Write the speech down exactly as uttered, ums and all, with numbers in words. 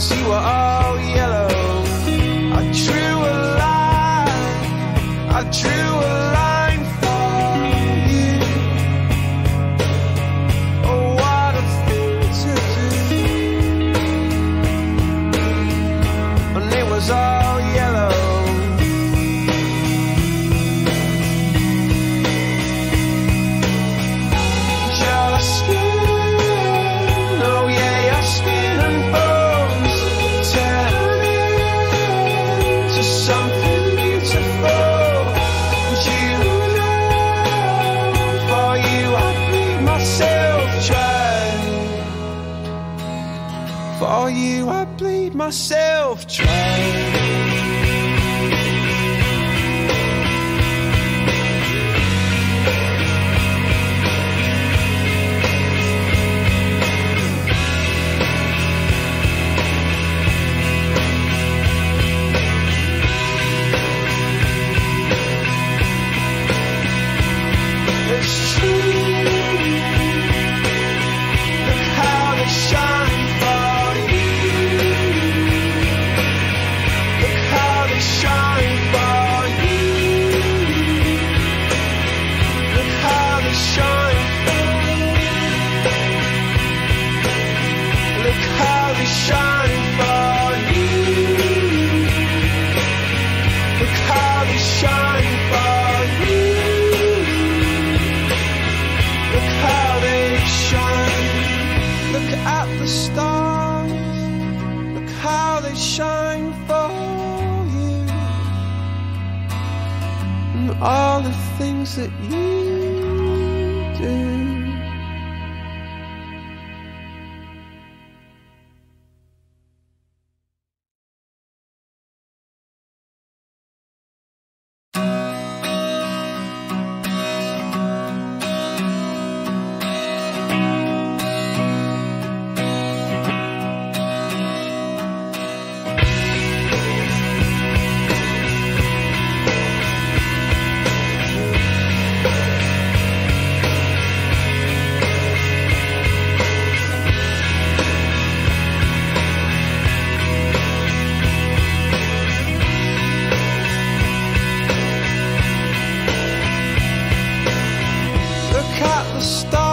see were all yellow. I drew a line, I drew a line for you. Oh, what a thing to do. And it was all yellow. Your skin, oh yeah, your skin and bones turn into something beautiful. And you know, for you I bleed myself dry. For you I bleed myself dry. It's true. Look how they shine for you. Look how they shine for you. Look how they shine for you. Look how they shine for you. Look how they shine for you. Look how they shine. Look at the stars. Look how they shine for you. And all the things that you do. Look at the stars.